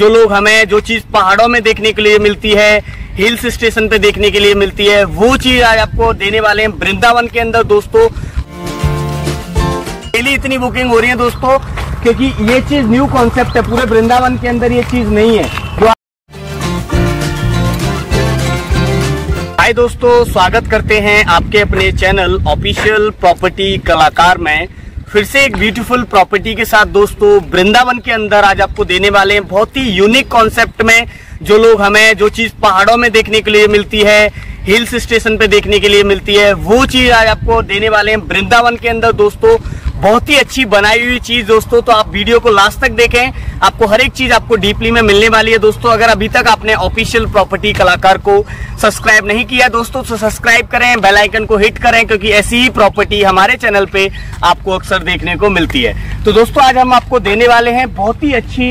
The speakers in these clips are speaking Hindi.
जो लोग हमें जो चीज पहाड़ों में देखने के लिए मिलती है, हिल्स स्टेशन पे देखने के लिए मिलती है, वो चीज आज आपको देने वाले हैं वृंदावन के अंदर दोस्तों। डेली इतनी बुकिंग हो रही है दोस्तों, क्योंकि ये चीज न्यू कॉन्सेप्ट है, पूरे वृंदावन के अंदर ये चीज नहीं है। हाय दोस्तों, स्वागत करते हैं आपके अपने चैनल ऑफिशियल प्रॉपर्टी कलाकार में फिर से एक ब्यूटीफुल प्रॉपर्टी के साथ दोस्तों। वृंदावन के अंदर आज आपको देने वाले हैं बहुत ही यूनिक कॉन्सेप्ट में, जो लोग हमें जो चीज पहाड़ों में देखने के लिए मिलती है, हिल्स स्टेशन पे देखने के लिए मिलती है, वो चीज आज आपको देने वाले हैं वृंदावन के अंदर दोस्तों। बहुत ही अच्छी बनाई हुई चीज दोस्तों, तो आप वीडियो को लास्ट तक देखें, आपको हर एक चीज आपको डीपली में मिलने वाली है दोस्तों। अगर अभी तक आपने ऑफिशियल प्रॉपर्टी कलाकार को सब्सक्राइब नहीं किया दोस्तों, तो सब्सक्राइब करें, बेल आइकन को हिट करें, क्योंकि ऐसी ही प्रॉपर्टी हमारे चैनल पे आपको अक्सर देखने को मिलती है। तो दोस्तों आज हम आपको देने वाले हैं बहुत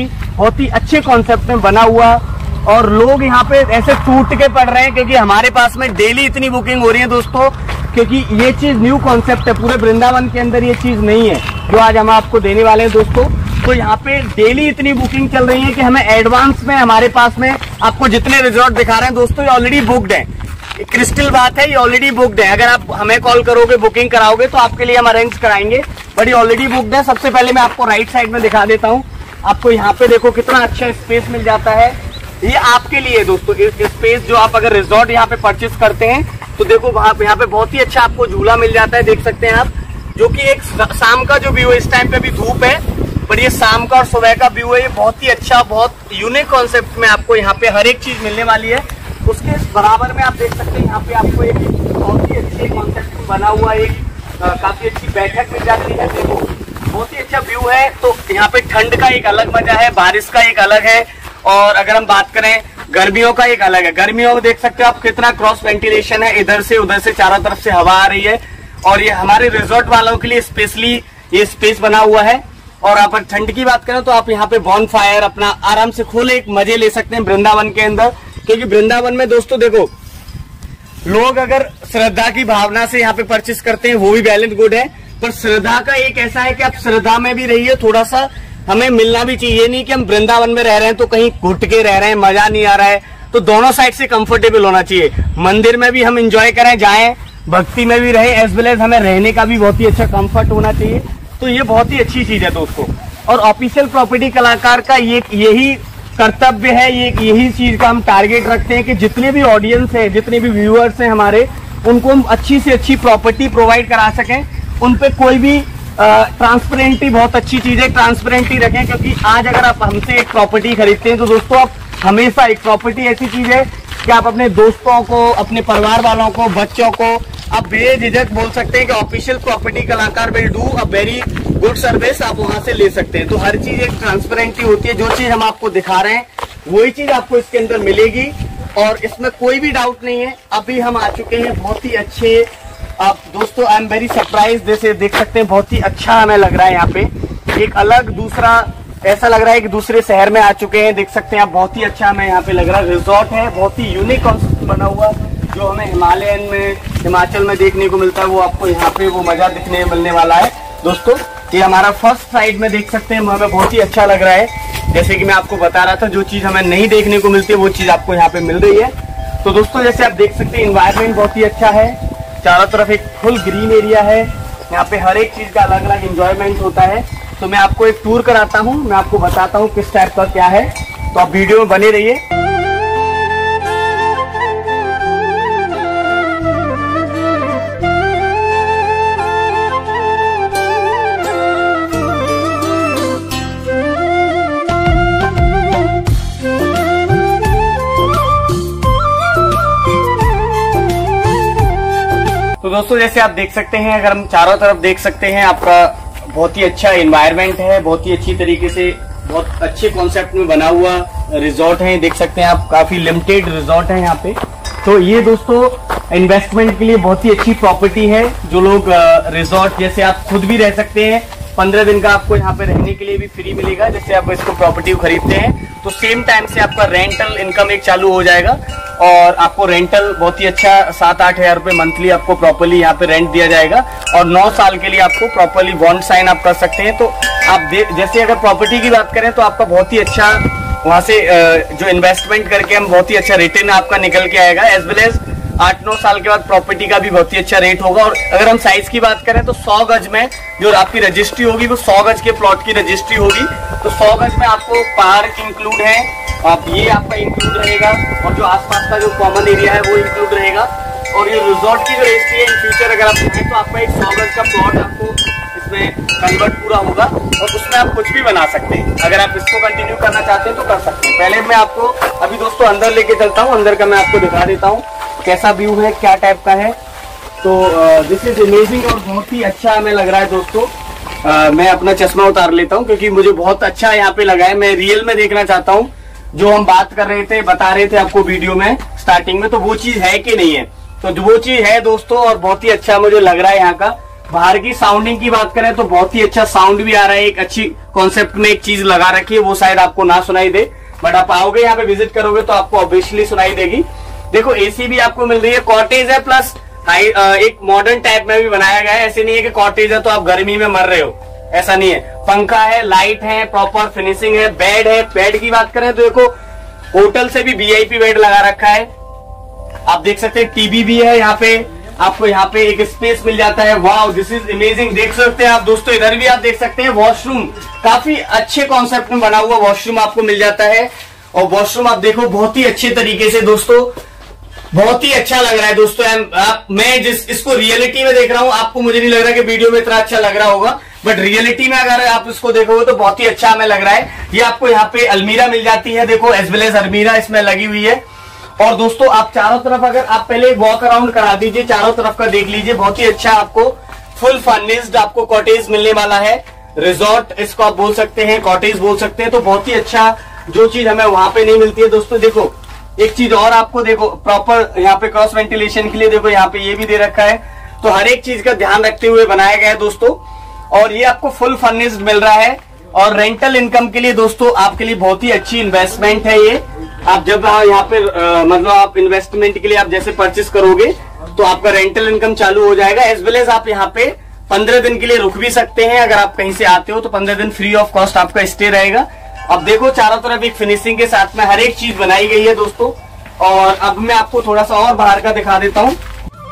ही अच्छे कॉन्सेप्ट में बना हुआ, और लोग यहाँ पे ऐसे टूट के पड़ रहे हैं, क्योंकि हमारे पास में डेली इतनी बुकिंग हो रही है दोस्तों, क्योंकि ये चीज न्यू कॉन्सेप्ट है, पूरे वृंदावन के अंदर ये चीज नहीं है जो आज हम आपको देने वाले हैं दोस्तों। तो यहाँ पे डेली इतनी बुकिंग चल रही है कि हमें एडवांस में हमारे पास में आपको जितने रिजॉर्ट दिखा रहे हैं दोस्तों, ये ऑलरेडी बुक्ड है। क्रिस्टल बात है, ये ऑलरेडी बुक्ड है। अगर आप हमें कॉल करोगे, बुकिंग कराओगे, तो आपके लिए हम अरेंज कराएंगे, बट ये ऑलरेडी बुक्ड है। सबसे पहले मैं आपको राइट साइड में दिखा देता हूँ। आपको यहाँ पे देखो कितना अच्छा स्पेस मिल जाता है, ये आपके लिए दोस्तों। स्पेस जो आप अगर रिजॉर्ट यहाँ पे परचेस करते हैं, तो देखो यहाँ पे बहुत ही अच्छा आपको झूला मिल जाता है, देख सकते हैं आप, जो कि एक शाम का जो व्यू है, इस टाइम पे अभी धूप है, पर ये शाम का और सुबह का व्यू है। ये बहुत ही अच्छा, बहुत यूनिक कॉन्सेप्ट में आपको यहाँ पे हर एक चीज मिलने वाली है। उसके बराबर में आप देख सकते हैं, यहाँ पे आपको एक बहुत ही अच्छे कॉन्सेप्ट में बना हुआ एक काफी अच्छी बैठक मिल जाती है। देखो बहुत ही अच्छा व्यू है। तो यहाँ पे ठंड का एक अलग मजा है, बारिश का एक अलग है, और अगर हम बात करें गर्मियों का एक अलग है। गर्मियों में देख सकते हो आप कितना क्रॉस वेंटिलेशन है, इधर से उधर से चारों तरफ से हवा आ रही है, और ये हमारे रिजॉर्ट वालों के लिए स्पेशली ये स्पेस बना हुआ है। और आप ठंड की बात करें तो आप यहाँ पे बॉन फायर अपना आराम से खोले एक मजे ले सकते हैं वृंदावन के अंदर, क्योंकि वृंदावन में दोस्तों देखो, लोग अगर श्रद्धा की भावना से यहाँ पे परचेस करते हैं, वो भी वेल एंड गुड है, पर श्रद्धा का एक ऐसा है कि आप श्रद्धा में भी रहिए, थोड़ा सा हमें मिलना भी चाहिए। नहीं कि हम वृंदावन में रह रहे हैं तो कहीं घुट के रह रहे हैं, मजा नहीं आ रहा है, तो दोनों साइड से कंफर्टेबल होना चाहिए। मंदिर में भी हम एंजॉय करें, जाएं, भक्ति में भी रहे, एज वेल एज हमें रहने का भी बहुत ही अच्छा कंफर्ट होना चाहिए। तो ये बहुत ही अच्छी चीज है दोस्तों, और ऑफिशियल प्रॉपर्टी कलाकार का यही कर्तव्य है, यही चीज का हम टारगेट रखते हैं कि जितने भी ऑडियंस है, जितने भी व्यूअर्स हैं हमारे, उनको हम अच्छी से अच्छी प्रॉपर्टी प्रोवाइड करा सकें। उन पे कोई भी ट्रांसपेरेंटी बहुत अच्छी चीज है, ट्रांसपेरेंटी रखें, क्योंकि आज अगर आप हमसे एक प्रॉपर्टी खरीदते हैं तो दोस्तों आप हमेशा, एक प्रॉपर्टी ऐसी चीज है कि आप अपने दोस्तों को, अपने परिवार वालों को, बच्चों को आप बेझिझक बोल सकते हैं कि ऑफिशियल प्रॉपर्टी कलाकार will do a very good service, आप वहां से ले सकते हैं। तो हर चीज एक ट्रांसपेरेंटी होती है, जो चीज हम आपको दिखा रहे हैं वही चीज आपको इसके अंदर मिलेगी, और इसमें कोई भी डाउट नहीं है। अभी हम आ चुके हैं बहुत ही अच्छे, आप दोस्तों आई एम वेरी सरप्राइज, जैसे देख सकते हैं बहुत ही अच्छा हमें लग रहा है। यहाँ पे एक अलग दूसरा ऐसा लग रहा है कि दूसरे शहर में आ चुके हैं, देख सकते हैं आप, बहुत ही अच्छा हमें यहाँ पे लग रहा है। रिजॉर्ट है, बहुत ही यूनिक कॉन्सेप्ट बना हुआ, जो हमें हिमाचल में देखने को मिलता है, वो आपको यहाँ पे वो मजा दिखने मिलने वाला है दोस्तों। ये हमारा फर्स्ट साइड में देख सकते हैं, हमें बहुत ही अच्छा लग रहा है। जैसे कि मैं आपको बता रहा था, जो चीज हमें नहीं देखने को मिलती है वो चीज आपको यहाँ पे मिल रही है। तो दोस्तों जैसे आप देख सकते हैं, इन्वायरमेंट बहुत ही अच्छा है, चारों तरफ एक फुल ग्रीन एरिया है, यहाँ पे हर एक चीज का अलग अलग एंजॉयमेंट होता है। तो मैं आपको एक टूर कराता हूँ, मैं आपको बताता हूँ किस टाइप का क्या है, तो आप वीडियो में बने रहिए। तो दोस्तों जैसे आप देख सकते हैं, अगर हम चारों तरफ देख सकते हैं, आपका बहुत ही अच्छा एनवायरनमेंट है, बहुत ही अच्छी तरीके से, बहुत अच्छे कॉन्सेप्ट में बना हुआ रिजॉर्ट है, देख सकते हैं आप, काफी लिमिटेड रिजॉर्ट है यहाँ पे। तो ये दोस्तों इन्वेस्टमेंट के लिए बहुत ही अच्छी प्रॉपर्टी है। जो लोग रिजॉर्ट, जैसे आप खुद भी रह सकते हैं, 15 दिन का आपको यहाँ पे रहने के लिए भी फ्री मिलेगा। जैसे आप इसको प्रॉपर्टी को खरीदते हैं तो सेम टाइम से आपका रेंटल इनकम एक चालू हो जाएगा, और आपको रेंटल बहुत ही अच्छा 7-8 हज़ार रुपए मंथली आपको प्रॉपर्ली यहाँ पे रेंट दिया जाएगा, और 9 साल के लिए आपको प्रॉपर्ली बॉन्ड साइन आप कर सकते हैं। तो आप जैसे अगर प्रॉपर्टी की बात करें तो आपका बहुत ही अच्छा वहां से जो इन्वेस्टमेंट करके हम बहुत ही अच्छा रिटर्न आपका निकल के आएगा, एज वेल एज 8-9 साल के बाद प्रॉपर्टी का भी बहुत ही अच्छा रेट होगा। और अगर हम साइज की बात करें तो 100 गज में जो आपकी रजिस्ट्री होगी वो 100 गज के प्लॉट की रजिस्ट्री होगी। तो 100 गज में आपको पार्क इंक्लूड है, आप ये आपका इंक्लूड रहेगा, और जो आसपास का जो कॉमन एरिया है वो इंक्लूड रहेगा। और ये रिजॉर्ट की जो रजिस्ट्री है इन फ्यूचर अगर आप चाहें तो आपका एक 100 गज का प्लॉट आपको इसमें कन्वर्ट पूरा होगा, और उसमें आप कुछ भी बना सकते हैं। अगर आप इसको कंटिन्यू करना चाहते हैं तो कर सकते हैं। पहले मैं आपको अभी दोस्तों अंदर लेके चलता हूँ, अंदर का मैं आपको दिखा देता हूँ कैसा व्यू है, क्या टाइप का है। तो दिस इज अमेजिंग और बहुत ही अच्छा हमें लग रहा है दोस्तों। मैं अपना चश्मा उतार लेता हूँ क्योंकि मुझे बहुत अच्छा यहाँ पे लगा है। मैं रियल में देखना चाहता हूँ जो हम बात कर रहे थे, बता रहे थे आपको वीडियो में स्टार्टिंग में, तो वो चीज है कि नहीं है। तो वो चीज है दोस्तों, और बहुत ही अच्छा मुझे लग रहा है। यहाँ का बाहर की साउंडिंग की बात करें तो बहुत ही अच्छा साउंड भी आ रहा है। एक अच्छी कॉन्सेप्ट में एक चीज लगा रखी है, वो शायद आपको ना सुनाई दे, बट आप आओगे यहाँ पे विजिट करोगे तो आपको ऑब्वियसली सुनाई देगी। देखो एसी भी आपको मिल रही है, कॉटेज है, प्लस एक मॉडर्न टाइप में भी बनाया गया है। ऐसे नहीं है कि कॉटेज है तो आप गर्मी में मर रहे हो, ऐसा नहीं है। पंखा है, लाइट है, प्रॉपर फिनिशिंग है, बेड है। बेड की बात करें तो देखो होटल से भी वीआईपी बेड लगा रखा है, आप देख सकते हैं। टीवी भी है यहाँ पे, आपको यहाँ पे एक स्पेस मिल जाता है। Wow, this is amazing. देख सकते हैं आप दोस्तों, इधर भी आप देख सकते हैं वॉशरूम, काफी अच्छे कॉन्सेप्ट में बना हुआ वॉशरूम आपको मिल जाता है। और वॉशरूम आप देखो बहुत ही अच्छे तरीके से दोस्तों, बहुत ही अच्छा लग रहा है दोस्तों। मैं इसको रियलिटी में देख रहा हूँ, आपको मुझे नहीं लग रहा कि वीडियो में इतना अच्छा लग रहा होगा, बट रियलिटी में अगर आप इसको देखोगे तो बहुत ही अच्छा हमें लग रहा है। ये आपको यहाँ पे अलमीरा मिल जाती है, देखो एज वेल एज अलमीरा इसमें लगी हुई है। और दोस्तों आप चारों तरफ अगर आप पहले वॉक अराउंड करा दीजिए, चारों तरफ का देख लीजिए, बहुत ही अच्छा आपको फुल फर्निश्ड आपको कॉटेज मिलने वाला है। रिजॉर्ट इसको आप बोल सकते हैं, कॉटेज बोल सकते हैं। तो बहुत ही अच्छा जो चीज हमें वहां पे नहीं मिलती है दोस्तों। देखो एक चीज और आपको देखो, प्रॉपर यहाँ पे क्रॉस वेंटिलेशन के लिए देखो यहाँ पे ये भी दे रखा है। तो हर एक चीज का ध्यान रखते हुए बनाया गया है दोस्तों। और ये आपको फुल फर्निश्ड मिल रहा है। और रेंटल इनकम के लिए दोस्तों आपके लिए बहुत ही अच्छी इन्वेस्टमेंट है ये। आप जब यहाँ पे मतलब आप इन्वेस्टमेंट के लिए आप जैसे परचेस करोगे तो आपका रेंटल इनकम चालू हो जाएगा। एज वेल एज आप यहाँ पे 15 दिन के लिए रुक भी सकते हैं। अगर आप कहीं से आते हो तो 15 दिन फ्री ऑफ कॉस्ट आपका स्टे रहेगा। अब देखो चारों तरफ एक फिनिशिंग के साथ में हर एक चीज बनाई गई है दोस्तों। और अब मैं आपको थोड़ा सा और बाहर का दिखा देता हूँ।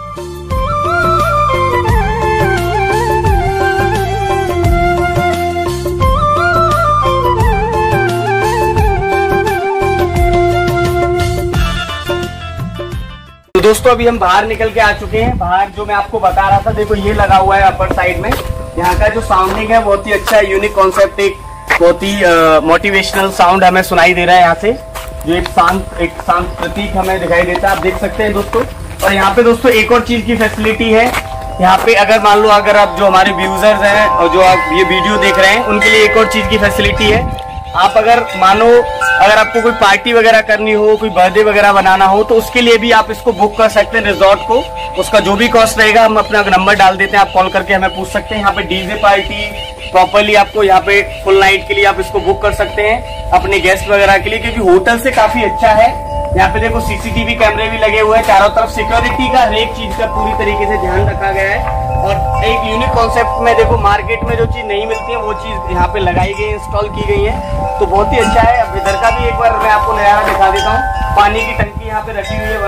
तो दोस्तों अभी हम बाहर निकल के आ चुके हैं। बाहर जो मैं आपको बता रहा था, देखो ये लगा हुआ है अपर साइड में। यहाँ का जो साउंडिंग है बहुत ही अच्छा यूनिक कॉन्सेप्ट, एक बहुत ही मोटिवेशनल साउंड हमें सुनाई दे रहा है यहाँ से, जो एक शांत प्रतीक हमें दिखाई देता है, आप देख सकते हैं दोस्तों। और यहाँ पे दोस्तों एक और चीज की फैसिलिटी है यहाँ पे, अगर मान लो अगर आप जो हमारे व्यूजर्स हैं और जो आप ये वीडियो देख रहे हैं उनके लिए एक और चीज की फैसिलिटी है। आप अगर मानो अगर आपको कोई पार्टी वगैरह करनी हो, कोई बर्थडे वगैरह बनाना हो, तो उसके लिए भी आप इसको बुक कर सकते हैं रिजॉर्ट को। उसका जो भी कॉस्ट रहेगा हम अपना नंबर डाल देते हैं, आप कॉल करके हमें पूछ सकते हैं। यहाँ पे डीजे पार्टी प्रॉपरली आपको यहाँ पे फुल नाइट के लिए आप इसको बुक कर सकते हैं अपने गेस्ट वगैरह के लिए, क्योंकि होटल से काफी अच्छा है। यहाँ पे देखो सीसीटीवी कैमरे भी लगे हुए हैं चारों तरफ, सिक्योरिटी का हर एक चीज का पूरी तरीके से ध्यान रखा गया है। और एक यूनिक कॉन्सेप्ट में देखो, मार्केट में जो चीज नहीं मिलती है वो चीज यहाँ पे लगाई गई, इंस्टॉल की गई है, तो बहुत ही अच्छा है। अब इधर का भी एक बार मैं आपको नजारा दिखा देता हूँ। पानी की टंकी यहाँ पे रखी हुई है,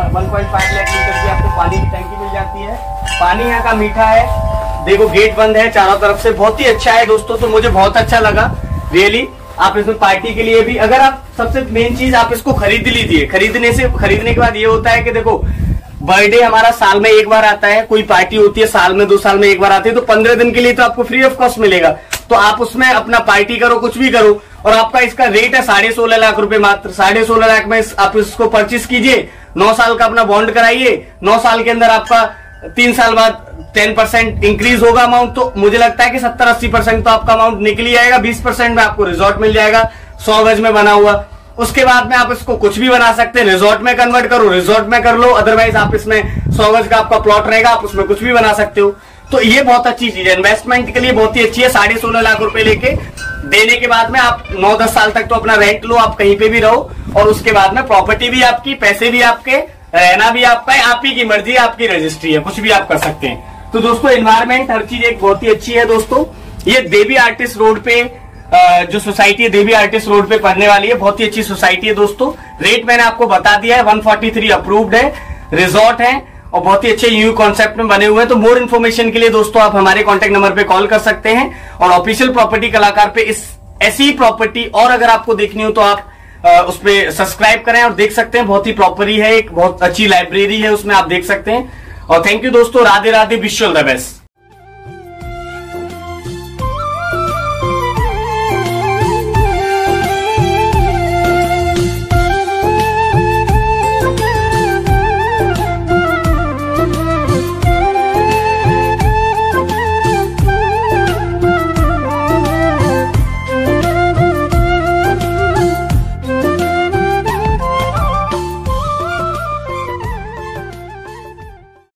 1.5 लाख लीटर की आपको पानी की टंकी मिल जाती है। पानी यहाँ का मीठा है, देखो गेट बंद है चारों तरफ से, बहुत ही अच्छा है दोस्तों। तो मुझे बहुत अच्छा लगा रियली। आप इसमें पार्टी के लिए भी, अगर आप सबसे मेन चीज आप इसको खरीद लीजिए। खरीदने के बाद ये होता है कि देखो बर्थडे हमारा साल में एक बार आता है, कोई पार्टी होती है साल में 2 साल में एक बार आती है, तो 15 दिन के लिए तो आपको फ्री ऑफ कॉस्ट मिलेगा। तो आप उसमें अपना पार्टी करो, कुछ भी करो। और आपका इसका रेट है 16.5 लाख रुपए मात्र। 16.5 लाख में आप इसको परचेस कीजिए, 9 साल का अपना बॉन्ड कराइए। 9 साल के अंदर आपका 3 साल बाद 10% इंक्रीज होगा अमाउंट। तो मुझे लगता है कि 70-80% तो आपका अमाउंट निकल ही आएगा। 20% में आपको रिजॉर्ट मिल जाएगा 100 गज में बना हुआ। उसके बाद में आप इसको कुछ भी बना सकते हैं, रिजॉर्ट में कन्वर्ट करो, रिजॉर्ट में कर लो, अदरवाइज आप इसमें 100 गज का आपका प्लॉट रहेगा, आप उसमें कुछ भी बना सकते हो। तो ये बहुत अच्छी चीज है, इन्वेस्टमेंट के लिए बहुत ही अच्छी है। 16.5 लाख रुपए लेके देने के बाद में आप 9-10 साल तक तो अपना रेंट लो, आप कहीं पे भी रहो, और उसके बाद में प्रॉपर्टी भी आपकी, पैसे भी आपके, रहना भी आपका है, आप ही की मर्जी, आपकी रजिस्ट्री है, कुछ भी आप कर सकते हैं। तो दोस्तों एनवायरमेंट हर चीज एक बहुत ही अच्छी है दोस्तों। ये देवी आर्टिस्ट रोड पे जो सोसाइटी है देवी आर्टिस्ट रोड पे पड़ने वाली है, बहुत ही अच्छी सोसाइटी है दोस्तों। रेट मैंने आपको बता दिया है, 143 अप्रूव्ड है, रिजॉर्ट है और बहुत ही अच्छे न्यू कॉन्सेप्ट में बने हुए हैं। तो मोर इन्फॉर्मेशन के लिए दोस्तों आप हमारे कॉन्टेक्ट नंबर पे कॉल कर सकते हैं और ऑफिशियल प्रॉपर्टी कलाकार पे ऐसी प्रॉपर्टी और अगर आपको देखनी हो तो आप उस पर सब्सक्राइब करें और देख सकते हैं। बहुत ही प्रॉपर्टी है, एक बहुत अच्छी लाइब्रेरी है, उसमें आप देख सकते हैं। और थैंक यू दोस्तों, Radhe Radhe, wish you all the best.